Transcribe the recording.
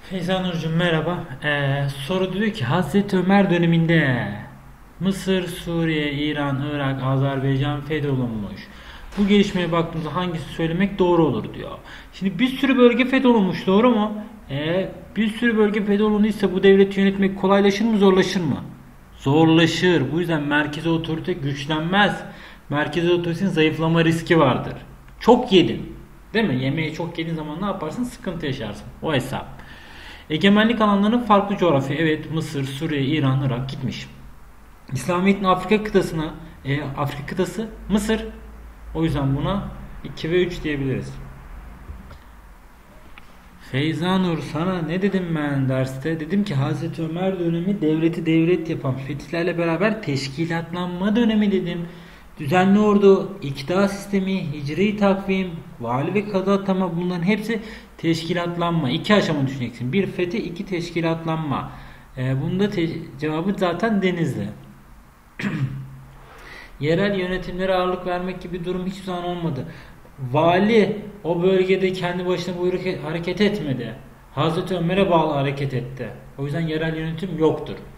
Feyza Nurcuğum merhaba. Soru diyor ki Hazreti Ömer döneminde Mısır, Suriye, İran, Irak, Azerbaycan fetholunmuş. Bu gelişmeye baktığımızda hangisi söylemek doğru olur diyor. Şimdi bir sürü bölge fetholunmuş, doğru mu? Bir sürü bölge fetholunduysa bu devleti yönetmek kolaylaşır mı, zorlaşır mı? Zorlaşır. Bu yüzden merkezi otorite güçlenmez. Merkezi otoritenin zayıflama riski vardır. Çok yedin. Değil mi? Yemeği çok yediğin zaman ne yaparsın? Sıkıntı yaşarsın. O hesap. Egemenlik alanlarının farklı coğrafya. Evet, Mısır, Suriye, İran, Irak gitmiş. İslamiyet'in Afrika kıtasına, Afrika kıtası Mısır. O yüzden buna 2 ve 3 diyebiliriz. Feyza Nur, sana ne dedim ben derste? Dedim ki Hazreti Ömer dönemi devleti devlet yapan fetihlerle beraber teşkilatlanma dönemi dedim. Düzenli ordu, iktidar sistemi, hicri takvim, vali ve kadı atama, bunların hepsi teşkilatlanma. İki aşama düşüneceksin. Bir fetih, iki teşkilatlanma. Bunda cevabı zaten Denizli. Yerel yönetimlere ağırlık vermek gibi bir durum hiçbir zaman olmadı. Vali o bölgede kendi başına buyruk hareket etmedi. Hazreti Ömer'e bağlı hareket etti. O yüzden yerel yönetim yoktur.